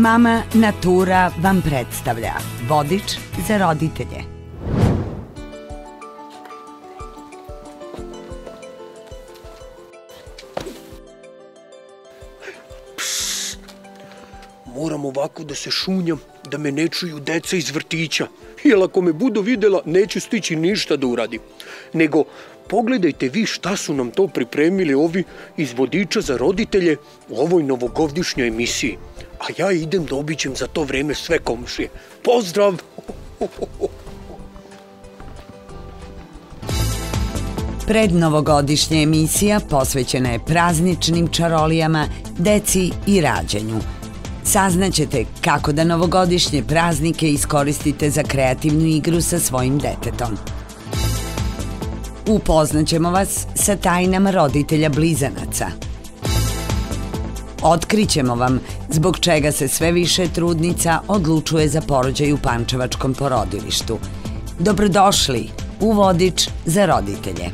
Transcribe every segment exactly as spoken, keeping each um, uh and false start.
Mama Natura vam predstavlja vodič za roditelje. Psst, moram ovako da se šunjam, da me ne čuju deca iz vrtića. Jer ako me budu videla, neću stići ništa da uradim. Nego, pogledajte vi šta su nam to pripremili ovi iz vodiča za roditelje u ovoj novogodišnjoj emisiji. A ja idem da obiđem za to vreme sve komšije. Pozdrav! Prednovogodišnja emisija posvećena je prazničnim čarolijama, deci i rađanju. Saznaćete kako da novogodišnje praznike iskoristite za kreativnu igru sa svojim detetom. Upoznaćemo vas sa tajnama roditelja blizanaca. Otkrićemo vam zbog čega se sve više trudnica odlučuje za porođaj u pančevačkom porodilištu. Dobrodošli u vodič za roditelje.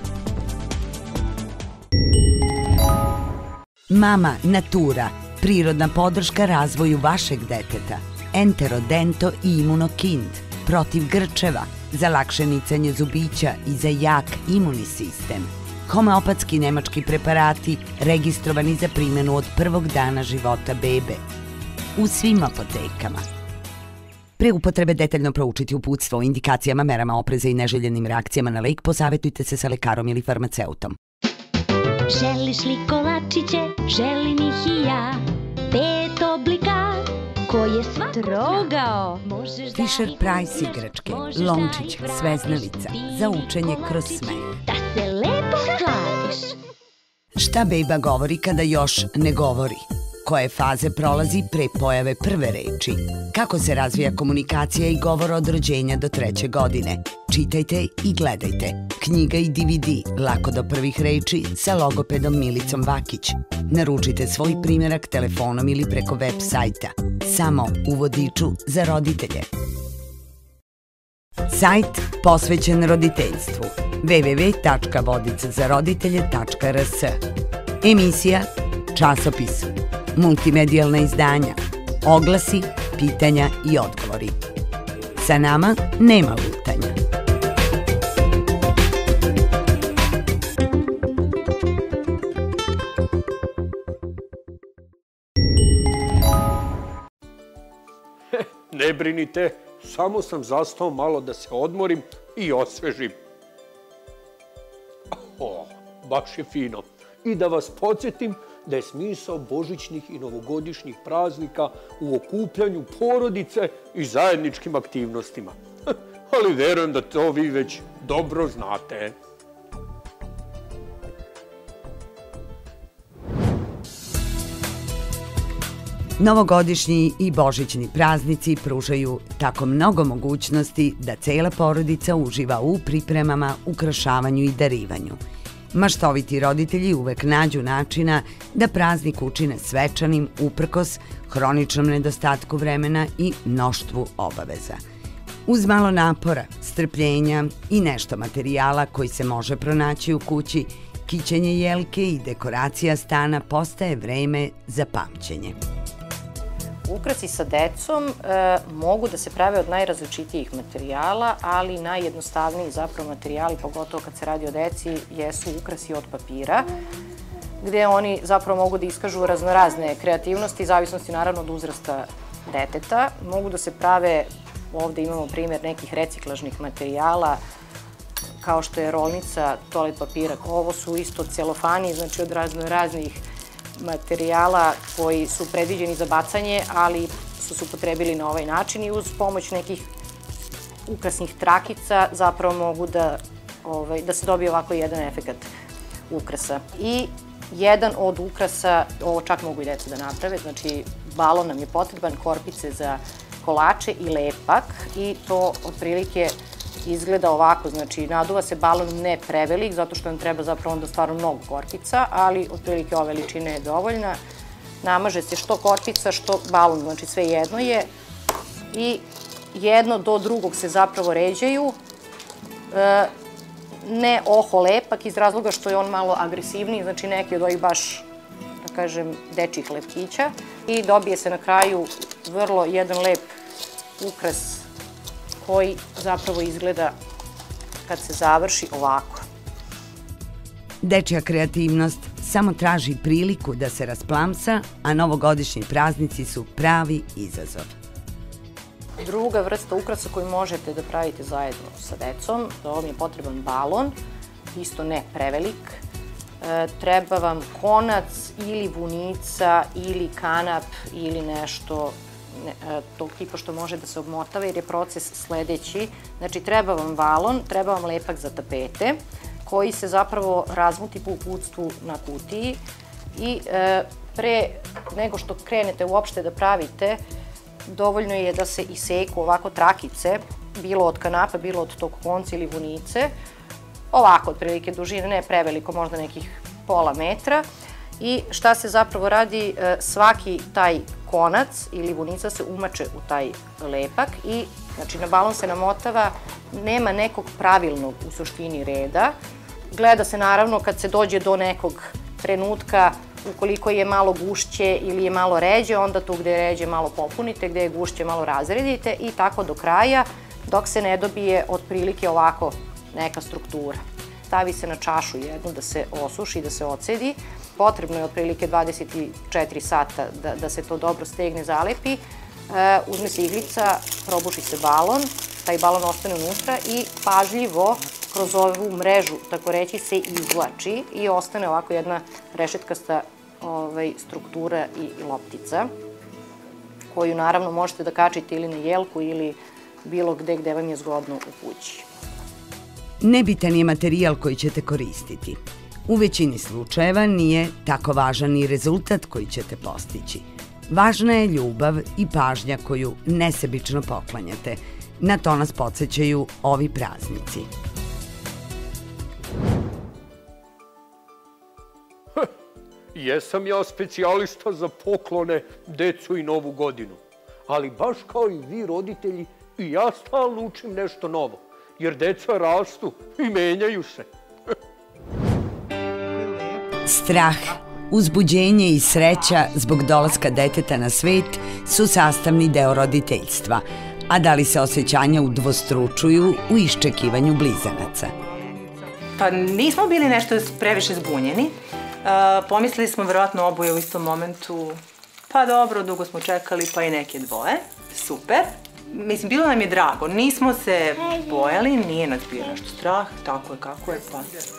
Mama Natura, prirodna podrška razvoju vašeg deteta. Entero, Dento i Imunokind, protiv grčeva, za lakše nicanje zubića i za jak imunni sistem. Homeopatski nemački preparati registrovani za primjenu od prvog dana života bebe. U svim apotekama. Pre upotrebe detaljno proučiti uputstvo o indikacijama, merama opreza i neželjenim reakcijama na lek, posavetujte se sa lekarom ili farmaceutom. Želiš li kolačiće, želim ih i ja. Pet oblika koje sva trogao. Fisher Price igračke, lončić, sveznalica, za učenje kroz smeh. Da se lepo hladiš. Šta bejba govori kada još ne govori? Koje faze prolazi pre pojave prve reči? Kako se razvija komunikacija i govor od rođenja do treće godine? Čitajte i gledajte. Knjiga i D V D Lako do prvih reči sa logopedom Milicom Vakić. Naručite svoj primjerak telefonom ili preko web sajta. Samo u vodiču za roditelje. Sajt posvećen roditeljstvu w w w tačka vodič za roditelje tačka r s. Emisija, časopis, multimedijalna izdanja, oglasi, pitanja i odgovori. Sa nama nema lutanja. Ne brinite, samo sam zastao malo da se odmorim i osvežim. O, baš je fino. I da vas podsjetim da je smisao božićnih i novogodišnjih praznika u okupljanju porodice i zajedničkim aktivnostima. Ali verujem da to vi već dobro znate. Novogodišnji i božićni praznici pružaju tako mnogo mogućnosti da cela porodica uživa u pripremama, ukrašavanju i darivanju. Maštoviti roditelji uvek nađu načina da praznik učine svečanim uprkos hroničnom nedostatku vremena i mnoštvu obaveza. Uz malo napora, strpljenja i nešto materijala koji se može pronaći u kući, kićenje jelke i dekoracija stana postaje vreme za pamćenje. Ukrasi sa decom mogu da se prave od najrazličitijih materijala, ali najjednostavniji zapravo materijali, pogotovo kad se radi o deci, jesu ukrasi od papira, gde oni zapravo mogu da iskažu raznorazne kreativnosti, zavisnosti naravno od uzrasta deteta. Mogu da se prave, ovde imamo primjer nekih reciklažnih materijala, kao što je rolnica toalet papira. Ovo su isto celofani, znači od raznoraznih materijala koji su predviđeni za bacanje, ali su se upotrebili na ovaj način i uz pomoć nekih ukrasnih trakica zapravo mogu da, ovaj, da se dobije ovako jedan efekat ukrasa. I jedan od ukrasa, ovo čak mogu i deca da naprave, znači balon nam je potreban, korpice za kolače i lepak i to otprilike izgleda ovako, znači naduva se balon ne prevelik, zato što nam treba zapravo onda stvarno mnogo korpica, ali otprilike ove veličine je dovoljna. Namaže se što korpica, što balon, znači sve jedno je i jedno do drugog se zapravo ređaju. Ne oho lepak iz razloga što je on malo agresivniji, znači neki od ovih baš, da kažem, dečjih lepkića. i dobije se na kraju vrlo jedan lep ukras koji zapravo izgleda kad se završi ovako. Dečja kreativnost samo traži priliku da se rasplamsa, a novogodišnji praznici su pravi izazov. Druga vrsta ukrasa koju možete da pravite zajedno sa decom, za ovom je potreban balon, isto ne prevelik. E, treba vam konac ili vunica ili kanap ili nešto ne, e, tog tipa što može da se obmotava jer je proces sledeći. Znači treba vam balon, treba vam lepak za tapete koji se zapravo razmuti po uputstvu na kutiji i e, pre nego što krenete uopšte da pravite, dovoljno je da se iseku ovako trakice, bilo od kanapa, bilo od tog konca ili vunice, ovako otprilike dužine, ne preveliko, možda nekih pola metra. I šta se zapravo radi, svaki taj konac ili vunica se umače u taj lepak i znači na balon se namotava, nema nekog pravilnog u suštini reda. Gleda se naravno kad se dođe do nekog trenutka, ukoliko je malo gušće ili je malo ređe, onda tu gde je ređe malo popunite, gde je gušće malo razredite i tako do kraja, dok se ne dobije otprilike ovako neka struktura. Stavi se na čašu jednu da se osuši, da se ocedi. Potrebno je otprilike dvadeset četiri sata da, da se to dobro stegne, zalepi. E, uzme se iglica, probuši se balon, taj balon ostane unutra i pažljivo kroz ovu mrežu, tako reći, se izvlači i ostane ovako jedna rešetkasta ovaj, struktura i, i loptica, koju naravno možete da kačite ili na jelku ili bilo gde gde vam je zgodno u kući. Nebitan je materijal koji ćete koristiti. U većini slučajeva nije tako važan i rezultat koji ćete postići. Važna je ljubav i pažnja koju nesebično poklanjate. Na to nas podsjećaju ovi praznici. Jesam ja specijalista za poklone, decu i novu godinu. Ali baš kao i vi roditelji, i ja stalno učim nešto novo. Jer deca rastu i menjaju se. Strah, uzbuđenje i sreća zbog dolaska deteta na svet su sastavni deo roditeljstva, a da li se osjećanja udvostručuju u iščekivanju blizanaca? Pa nismo bili nešto previše zbunjeni. Uh, pomislili smo verovatno oboje u istom momentu, pa dobro, dugo smo čekali, pa i neke dvoje. Super. Mislim, bilo nam je drago. Nismo se bojali, nije nas bio nešto strah, tako je kako je, pa...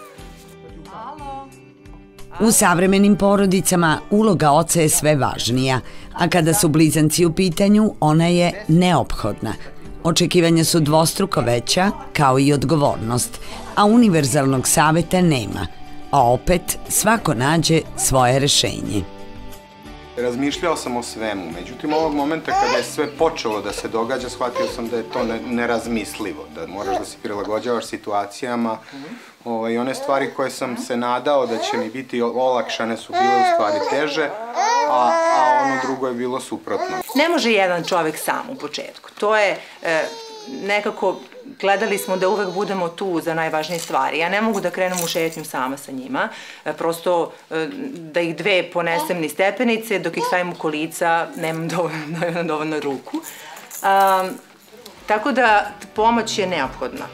U savremenim porodicama uloga oca je sve važnija, a kada su blizanci u pitanju, ona je neophodna. Očekivanja su dvostruko veća, kao i odgovornost, a univerzalnog saveta nema, a opet svako nađe svoje rešenje. Razmišljao sam o svemu, međutim ovog momenta kada je sve počelo da se događa, shvatio sam da je to nerazmislivo, da moraš da se prilagođavaš situacijama i one stvari koje sam se nadao da će mi biti olakšane su bile u stvari teže, a ono drugo je bilo suprotno. Ne može jedan čovek sam u početku, to je nekako, gledali smo da uvek budemo tu za najvažnije stvari. Ja ne mogu da krenem u šetnju sama sa njima, prosto da ih dve ponesem ni stepenice, dok ih stavim u kolica, nemam dovoljno, dovoljno ruku. Um, tako da pomoć je neophodna.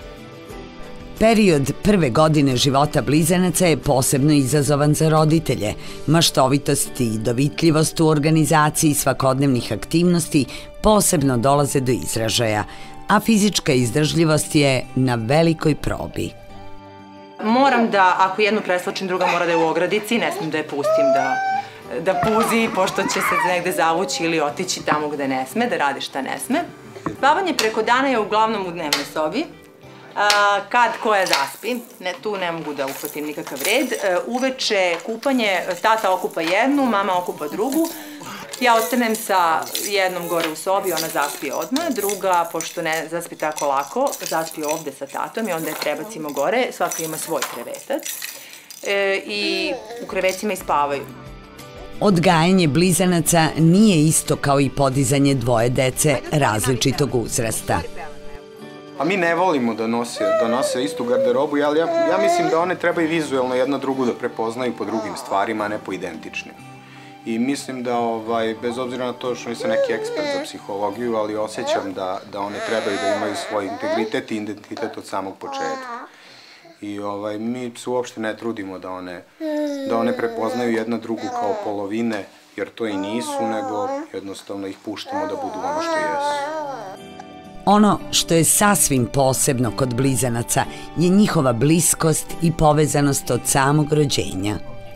Period prve godine života blizanaca je posebno izazovan za roditelje. Maštovitost i dovitljivost u organizaciji svakodnevnih aktivnosti posebno dolaze do izražaja, a fizička izdržljivost je na velikoj probi. Moram da, ako jednu preslačim, druga mora da je u ogradici, ne smijem da je pustim da, da puzi, pošto će se negde zavući ili otići tamo gde ne sme, da radi šta ne sme. Spavanje preko dana je uglavnom u dnevnoj sobi. Kad koja zaspi, ne, tu ne mogu da uhvatim nikakav red. Uveče kupanje, tata okupa jednu, mama okupa drugu. Ja ostanem sa jednom gore u sobi, ona zaspi odmah, druga, pošto ne zaspi tako lako, zaspi ovde sa tatom i onda je prebacimo gore, svaka ima svoj krevetac e, i u krevecima ispavaju. Odgajanje blizanaca nije isto kao i podizanje dvoje dece različitog uzrasta. A mi ne volimo da nose, da nose istu garderobu, ali ja, ja mislim da one treba i vizuelno jedna drugu da prepoznaju po drugim stvarima, a ne po identičnim. I mislim da, ovaj, bez obzira na to što nisam neki ekspert za psihologiju, ali osjećam da, da one trebaju da imaju svoj integritet i identitet od samog početka. I ovaj, mi se uopšte ne trudimo da one, da one prepoznaju jedna drugu kao polovine, jer to i nisu, nego jednostavno ih puštamo da budu ono što jesu. Ono što je sasvim posebno kod blizanaca je njihova bliskost i povezanost od samog rođenja.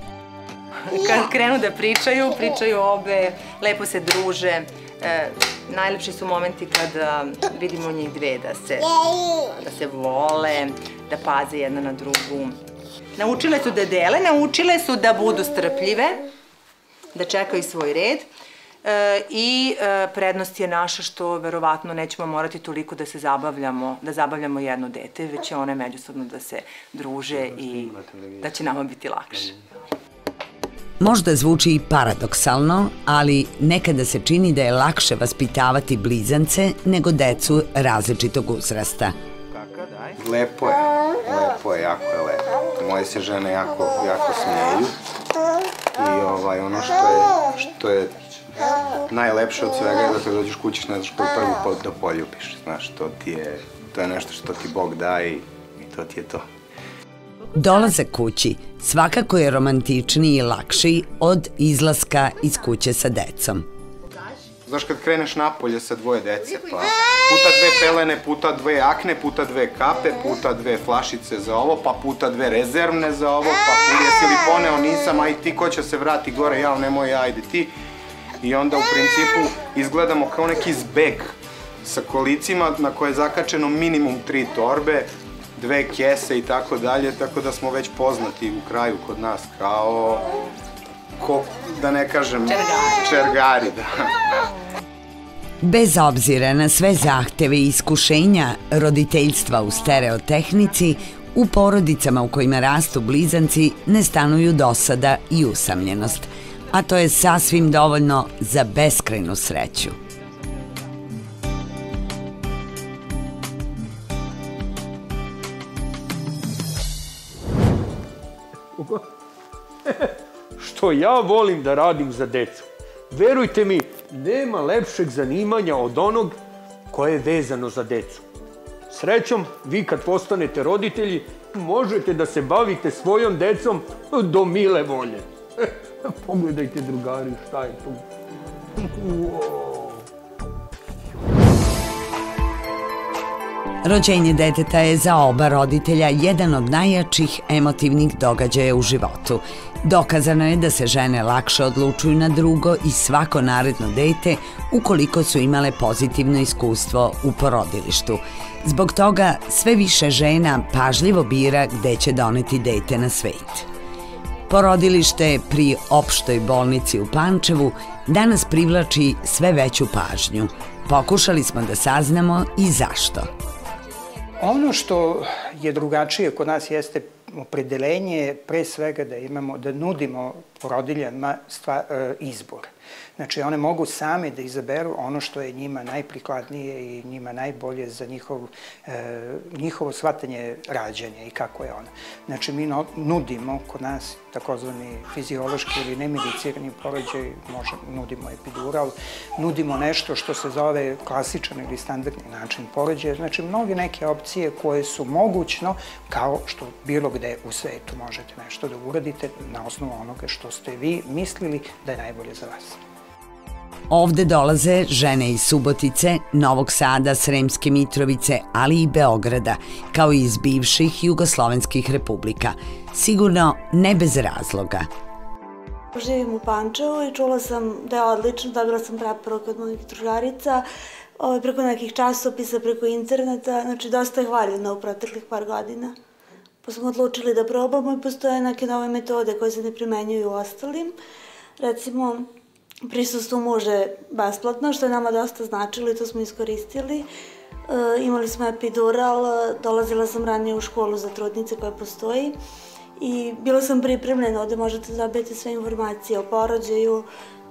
Kad krenu da pričaju, pričaju obe, lepo se druže. E, najlepši su momenti kada vidimo njih dve da se, da se vole, da paze jedna na drugu. Naučile su da dele, naučile su da budu strpljive, da čekaju svoj red. E, I e, prednost je naša što verovatno nećemo morati toliko da se zabavljamo, da zabavljamo jedno dete, već će one međusobno da se druže i da će nama biti lakše. Možda zvuči i paradoksalno, ali nekada se čini da je lakše vaspitavati blizance nego decu različitog uzrasta. Lepo je, lepo je, jako je lepo. Moje se žene jako, jako smijeju i ovaj, ono što je, što je najlepše od svega je da kad dođeš kući ne znaš koju prvi put da poljubiš. Znaš, to ti je, to je nešto što ti Bog daje i to ti je to. Dolazak kući svakako je romantičniji i lakši od izlaska iz kuće sa decom. Znaš, kad kreneš napolje sa dvoje dece, pa puta dve pelene, puta dve akne, puta dve kape, puta dve flašice za ovo, pa puta dve rezervne za ovo, pa jesi li poneo, nisam, aj ti, ko će se vrati gore, jao, nemoj, ajde ti. I onda u principu izgledamo kao neki zbeg sa kolicima na koje je zakačeno minimum tri torbe, dve kese i tako dalje, tako da smo već poznati u kraju kod nas kao, ko, da ne kažem, čergari, da. Bez obzira na sve zahteve i iskušenja roditeljstva u stereotehnici, u porodicama u kojima rastu blizanci ne stanuju dosada i usamljenost, a to je sasvim dovoljno za beskrajnu sreću. Što ja volim da radim za decu. Verujte mi, nema lepšeg zanimanja od onog koje je vezano za decu. Srećom, vi kad postanete roditelji, možete da se bavite svojom decom do mile volje. Pogledajte, drugari, šta je tu. Rođenje deteta je za oba roditelja jedan od najjačih emotivnih događaja u životu. Dokazano je da se žene lakše odlučuju na drugo i svako naredno dete ukoliko su imale pozitivno iskustvo u porodilištu. Zbog toga sve više žena pažljivo bira gde će doneti dete na svet. Porodilište pri opštoj bolnici u Pančevu danas privlači sve veću pažnju. Pokušali smo da saznamo i zašto. Ono što je drugačije kod nas jeste opredelenje pre svega da imamo, da nudimo porodiljama izbor. Znači, one mogu same da izaberu ono što je njima najprikladnije i njima najbolje za njihovo shvatanje rađanja i kako je ono. Znači, mi nudimo kod nas takozvani fiziološki ili nemedicirani porođaj, nudimo epidural, nudimo nešto što se zove klasičan ili standardni način porođaja. Znači, mnoge neke opcije koje su mogućno, kao što bilo gde u svetu možete nešto da uradite na osnovu onoga što ste vi mislili da je najbolje za vas. Ovde dolaze žene iz Subotice, Novog Sada, Sremske Mitrovice, ali i Beograda, kao i iz bivših jugoslovenskih republika. Sigurno ne bez razloga. Živim u Pančevu i čula sam da je odlično, dobila sam preporuku od mojih drugarica, preko nekih časopisa, preko interneta, znači dosta je hvaljena u proteklih par godina. Pa smo odlučili da probamo i postoje neke nove metode koje se ne primenjuju u ostalim. Recimo, prisustvo muža je besplatno, što je nama dosta značilo i to smo iskoristili. Imali smo epidural, dolazila sam ranije u školu za trudnice koja postoji i bila sam pripremljena, ovde možete dobiti sve informacije o porođaju,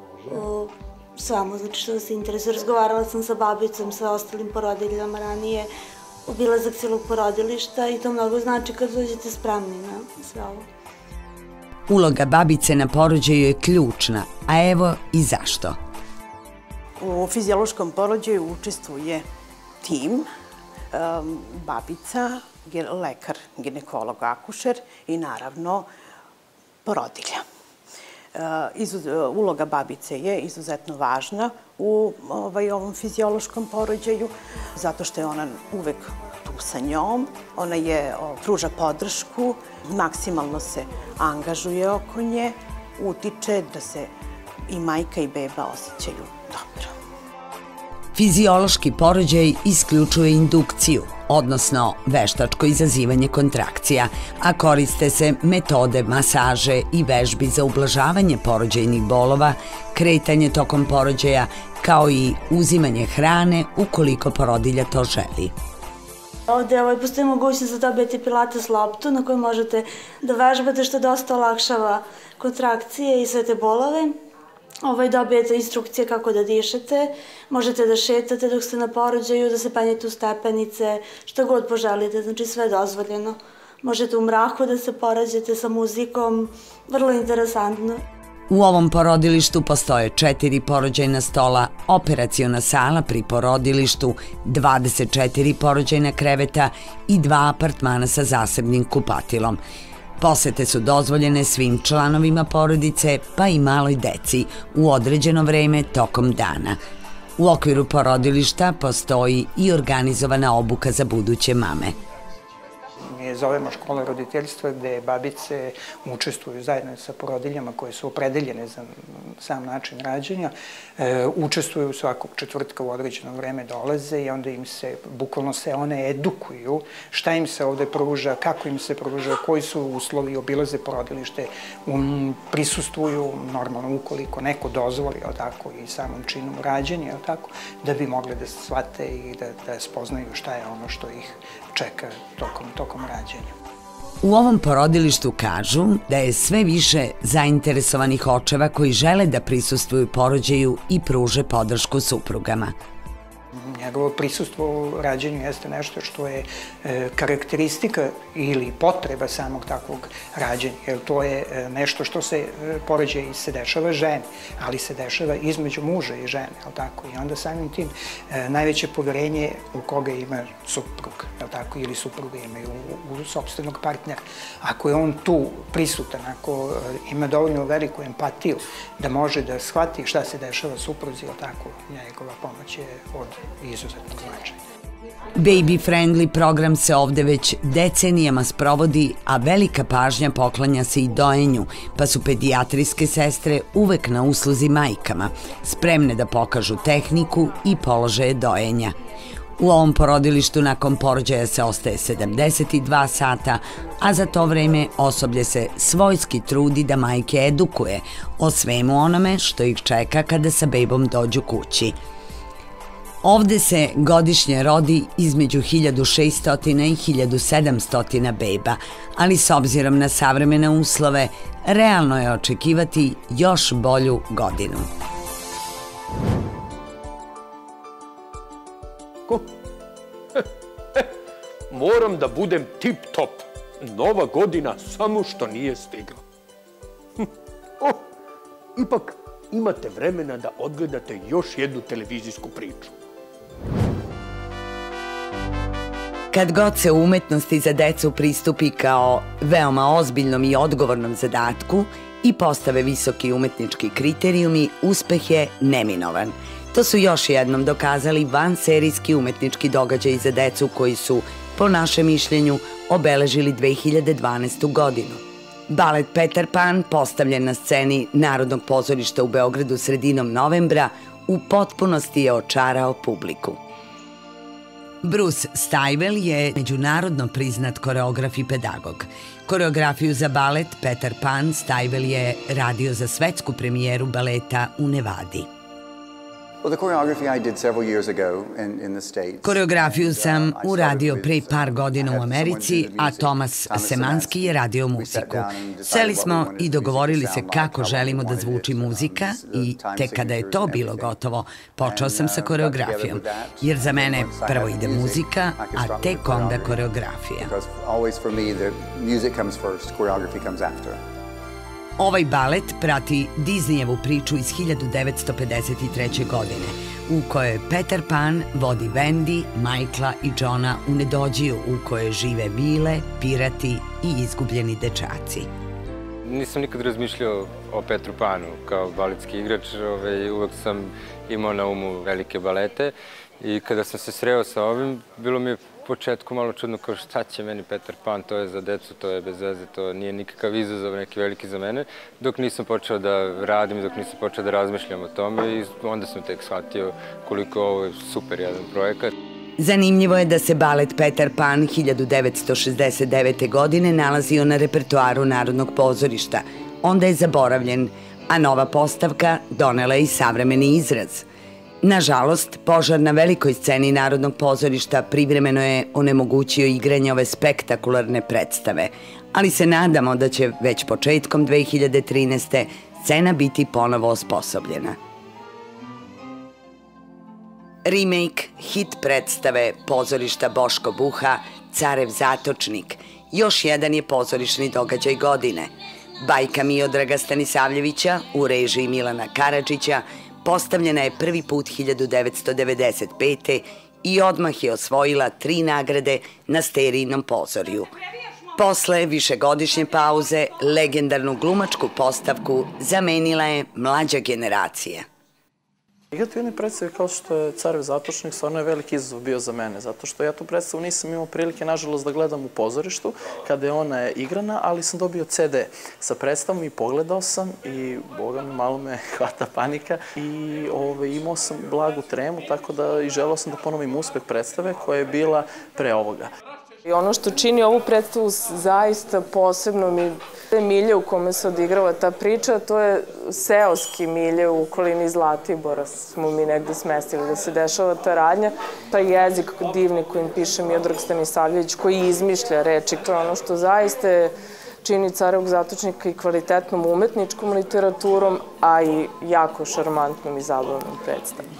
svemu, znači što se interesuje. Razgovarala sam sa babicom, sa ostalim porodiljama ranije, obilazak cijelog porodilišta i to mnogo znači kad dođete spremni na sve ovo. Uloga babice na porođaju je ključna, a evo i zašto. U fiziološkom porođaju učestvuje tim, babica, lekar, ginekolog, akušer i naravno porodilja. Uloga babice je izuzetno važna u ovom fiziološkom porođaju, zato što je ona uvek tu sa njom, ona je pruža podršku, maksimalno se angažuje oko nje, utiče da se i majka i beba osjećaju dobro. Fiziološki porođaj isključuje indukciju, odnosno veštačko izazivanje kontrakcija, a koriste se metode masaže i vežbi za ublažavanje porođajnih bolova, kretanje tokom porođaja, kao i uzimanje hrane ukoliko porodilja to želi. Ovde postoji mogućnost da dobijete pilates loptu na kojoj možete da vežbate, što dosta olakšava kontrakcije i sve te bolove. Dobijete instrukcije kako da dišete, možete da šetate dok ste na porođaju, da se penjete u stepenice, što god poželite, znači sve je dozvoljeno. Možete u mraku da se porađate sa muzikom, vrlo interesantno. U ovom porodilištu postoje četiri porođajna stola, operaciona sala pri porodilištu, dvadeset četiri porođajna kreveta i dva apartmana sa zasebnim kupatilom. Posete su dozvoljene svim članovima porodice, pa i maloj deci, u određeno vreme tokom dana. U okviru porodilišta postoji i organizovana obuka za buduće mame. Mi je zovemo škola roditeljstva, gde babice učestvuju zajedno sa porodiljama koje su opredeljene za sam način rađanja. Učestvuju svakog četvrtka u određeno vreme, dolaze i onda im se, bukvalno se one edukuju šta im se ovde pruža, kako im se pruža, koji su uslovi, obilaze porodilište, prisustvuju normalno ukoliko neko dozvoli i samom činom rađanja, da bi mogli da shvate i da spoznaju šta je ono što ih čeka tokom rađenja. U ovom porodilištu kažu da je sve više zainteresovanih očeva koji žele da prisustvuju porođaju i pruže podršku suprugama. Njegovo prisustvo u rađenju jeste nešto što je karakteristika ili potreba samog takvog rađenja, jer to je nešto što se porođaj se dešava ženi, ali se dešava između muža i žene, i onda samim tim najveće poverenje u koga ima suprug, ili supruga imaju u sopstvenog partnera. Ako je on tu prisutan, ako ima dovoljno veliku empatiju da može da shvati šta se dešava supruzi, njegova pomoć je od izuzetnog značaja. Baby-friendly program se ovde već decenijama sprovodi, a velika pažnja poklanja se i dojenju, pa su pedijatrijske sestre uvek na usluzi majkama, spremne da pokažu tehniku i položaje dojenja. U ovom porodilištu nakon porođaja se ostaje sedamdeset dva sata, a za to vreme osoblje se svojski trudi da majke edukuje o svemu onome što ih čeka kada sa bebom dođu kući. Ovde se godišnje rodi između hiljadu šesto i hiljadu sedamsto beba, ali s obzirom na savremene uslove, realno je očekivati još bolju godinu. Moram da budem tip-top. Nova godina samo što nije stigla. Ipak imate vremena da odgledate još jednu televizijsku priču. Kad god se umetnosti za decu pristupi kao veoma ozbiljnom i odgovornom zadatku i postave visoki umetnički kriterijumi, uspeh je neminovan. To su još jednom dokazali vanserijski umetnički događaji za decu koji su, po našem mišljenju, obeležili dve hiljade dvanaestu godinu. Balet Peter Pan, postavljen na sceni Narodnog pozorišta u Beogradu sredinom novembra, u potpunosti je očarao publiku. Bruce Stivell je međunarodno priznat koreograf i pedagog. Koreografiju za balet Peter Pan Stivell je radio za svetsku premijeru baleta u Nevadi. Koreografiju sam uradio pre par godina u Americi, a Tomas Semanski je radio muziku. Seli smo i dogovorili se kako želimo da zvuči muzika i tek kada je to bilo gotovo, počeo sam sa koreografijom, jer za mene prvo ide muzika, a tek onda koreografija. Ovaj balet prati Disneyevu priču iz hiljadu devetsto pedeset treće. godine, u kojoj Peter Pan vodi Wendy, Michaela i Johna u nedođiju u kojoj žive vile, pirati i izgubljeni dečaci. Nisam nikad razmišljao o Petru Panu kao baletski igrač, uvek sam imao na umu velike balete i kada sam se sreo sa ovim, bilo mi je u početku malo čudno kao šta će meni Peter Pan, to je za decu, to je bez veze, to nije nikakav izazov neki veliki za mene, dok nisam počeo da radim i dok nisam počeo da razmišljam o tome i onda sam tek shvatio koliko ovo je super jedan projekat. Zanimljivo je da se balet Peter Pan hiljadu devetsto šezdeset devete. godine nalazio na repertoaru Narodnog pozorišta. Onda je zaboravljen, a nova postavka donela je i savremeni izraz. Nažalost, požar na velikoj sceni Narodnog pozorišta privremeno je onemogućio igranje ove spektakularne predstave, ali se nadamo da će već početkom dve hiljade trinaeste. scena biti ponovo osposobljena. Remake hit predstave pozorišta Boško Buha Carev zatočnik još jedan je pozorišni događaj godine. Bajka Miodraga Stanisavljevića u režiji Milana Karadžića postavljena je prvi put hiljadu devetsto devedeset pete. i odmah je osvojila tri nagrade na Sterijnom pozorju. Posle višegodišnje pauze, legendarnu glumačku postavku zamenila je mlađa generacija. Igrati u jednoj predstavi kao što je Carev zatočnik stvarno je veliki izazov bio za mene, zato što ja tu predstavu nisam imao prilike, nažalost, da gledam u pozorištu kada je ona igrana, ali sam dobio ce de sa predstavom i pogledao sam i, boga mi, malo me hvata panika i imao sam blagu tremu, tako da i želeo sam da ponovim uspeh predstave koja je bila pre ovoga. I ono što čini ovu predstavu zaista posebno mi je milje u kome se odigrava ta priča, to je seoski milje u okolini Zlatibora, smo mi negde smestili da se dešava ta radnja. Taj jezik divni kojim piše Miodrag Stanisavljević, koji izmišlja reči, to je ono što zaista čini Carevog zatočnika i kvalitetnom umetničkom literaturom, a i jako šarmantnom i zabavnom predstavom.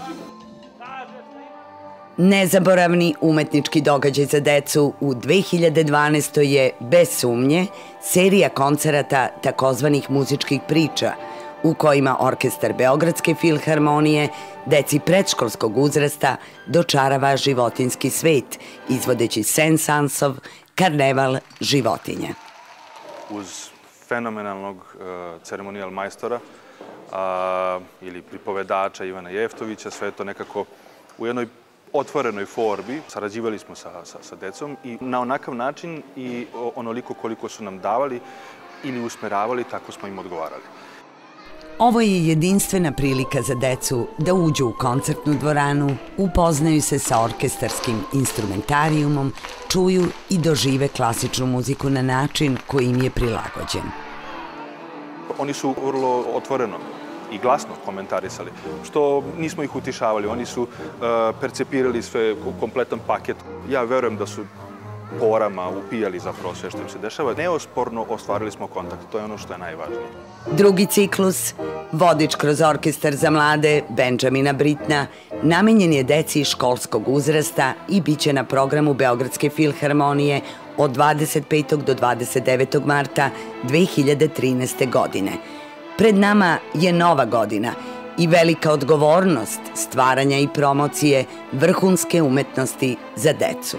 Nezaboravni umetnički događaj za decu u dve hiljade dvanaestoj. je, bez sumnje, serija koncerata takozvanih muzičkih priča, u kojima orkestar Beogradske filharmonije deci predškolskog uzrasta dočarava životinjski svet, izvodeći Saint-Saënsov karneval životinja. Uz fenomenalnog ceremonijal majstora ili pripovedača Ivana Jeftovića, sve to nekako u jednoj otvorenoj formi. Sarađivali smo sa decom i na onakav način i onoliko koliko su nam davali ili usmeravali, tako smo im odgovarali. Ovo je jedinstvena prilika za decu da uđu u koncertnu dvoranu, upoznaju se sa orkestarskim instrumentarijumom, čuju i dožive klasičnu muziku na način koji im je prilagođen. Oni su vrlo otvoreno i glasno komentarisali, što nismo ih utišavali. Oni su percepirali sve, kompletan paket. Ja verujem da su porama upijali zapravo sve što im se dešava. Neosporno ostvarili smo kontakt, to je ono što je najvažnije. Drugi ciklus, Vodič kroz orkestar za mlade Benjamina Britna, namenjen je deci školskog uzrasta i bit će na programu Beogradske filharmonije od dvadeset petog do dvadeset devetog marta dve hiljade trinaeste. godine. Pred nama je nova godina i velika odgovornost stvaranja i promocije vrhunske umetnosti za decu.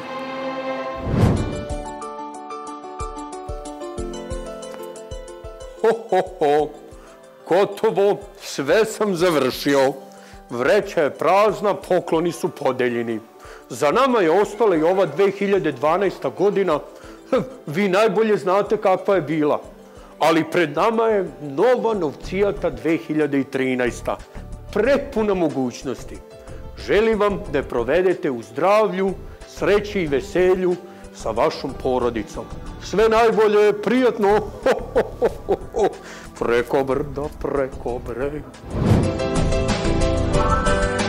Ho, ho, ho, gotovo, sve sam završio. Vreća je prazna, pokloni su podeljeni. Za nama je ostala i ova dve hiljade dvanaesta. godina. Vi najbolje znate kakva je bila. Ali pred nama je nova novcijata dve hiljade trinaesta. Prepuna mogućnosti. Želim vam da je provedete u zdravlju, sreći i veselju sa vašom porodicom. Sve najbolje, prijatno. Preko brda, preko brega.